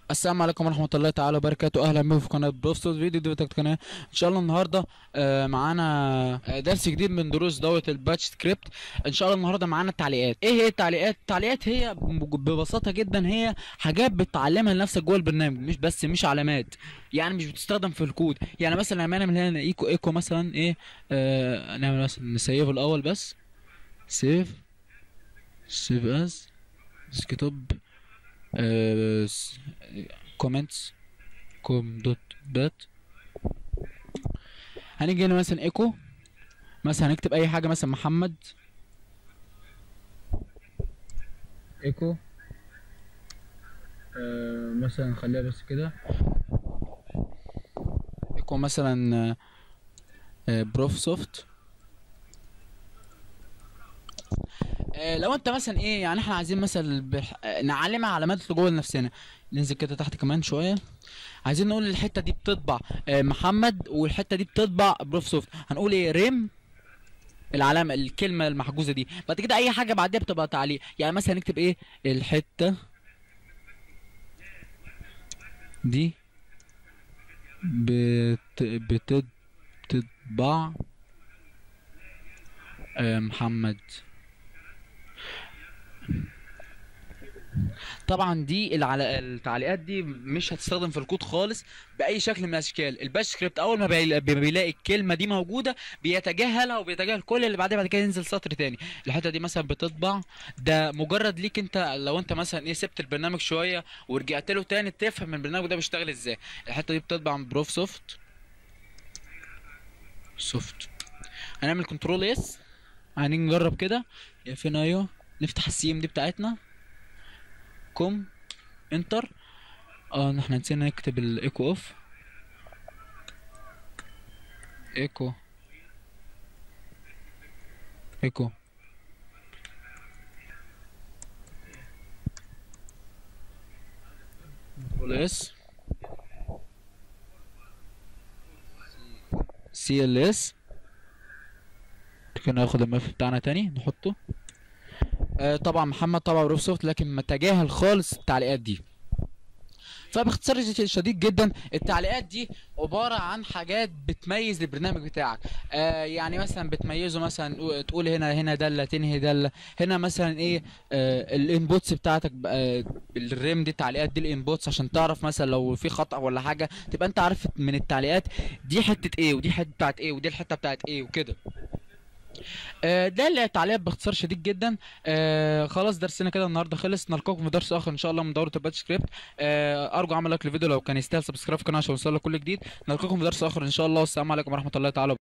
السلام عليكم ورحمة الله تعالى وبركاته. أهلا بكم في قناة بروفيسور فيديو دي بتاعت قناة. إن شاء الله النهاردة معانا درس جديد من دروس دورة الباتش سكريبت. إن شاء الله النهاردة معانا التعليقات. إيه هي التعليقات؟ التعليقات هي ببساطة جدا هي حاجات بتعلمها لنفسك جوه البرنامج، مش علامات، يعني مش بتستخدم في الكود. يعني مثلا لما نعمل هنا ايكو مثلا إيه، نعمل مثلا نسيف الأول بس. سيف از ديسكتوب كومنتس كوم دوت بات. هنيجي هنا مثلا ايكو، مثلا هنكتب اي حاجه، مثلا محمد ايكو، مثلا نخليها بس كده ايكو مثلا بروف سوفت. لو انت مثلا ايه، يعني احنا عايزين مثلا نعلمها علامات جوه لنفسنا. ننزل كده تحت كمان شويه، عايزين نقول الحته دي بتطبع محمد، والحته دي بتطبع بروف سوفت. هنقول ايه؟ ريم العلامه، الكلمه المحجوزه دي. بعد كده اي حاجه بعديها بتبقى تعليق. يعني مثلا نكتب ايه؟ الحته دي بتطبع محمد. طبعا دي التعليقات دي مش هتستخدم في الكود خالص باي شكل من الاشكال. الباش سكريبت اول ما بيلاقي الكلمه دي موجوده بيتجاهلها وبيتجاهل كل اللي بعدها. بعد كده ينزل سطر تاني. الحته دي مثلا بتطبع، ده مجرد ليك انت. لو انت مثلا ايه سبت البرنامج شويه ورجعت له تاني تفهم البرنامج ده بيشتغل ازاي. الحته دي بتطبع من بروف سوفت. هنعمل كنترول اس، هنيجي نجرب كده. يا فين؟ ايوه، نفتح السي ام دي بتاعتنا، كوم انتر. احنا نسينا نكتب الايكو اوف. ايكو ايكو كنترول اس، سي ال اس. كده ناخد الملف بتاعنا تاني نحطه. طبعا محمد طبعا بروف سوفت، لكن ما تجاهل خالص التعليقات دي. فباختصار شديد جدا التعليقات دي عبارة عن حاجات بتميز البرنامج بتاعك. يعني مثلا بتميزه، مثلا تقول هنا دالة، تنهي دالة. هنا مثلا ايه، الانبوتس بتاعتك الريم دي، التعليقات دي الانبوتس، عشان تعرف مثلا لو في خطأ ولا حاجة تبقى انت عارف من التعليقات دي حتة ايه، ودي حتة بتاعت ايه، ودي الحتة بتاعت ايه وكده. ده التعليق باختصار شديد جدا. خلاص درسنا كده النهارده خلص. نلقاكم في درس اخر ان شاء الله من دوره الباتش سكريبت. ارجو عمل لايك للفيديو لو كان يستاهل، سبسكرايب في القناه عشان يوصلك كل جديد. نلقاكم في درس اخر ان شاء الله، والسلام عليكم ورحمه الله تعالى.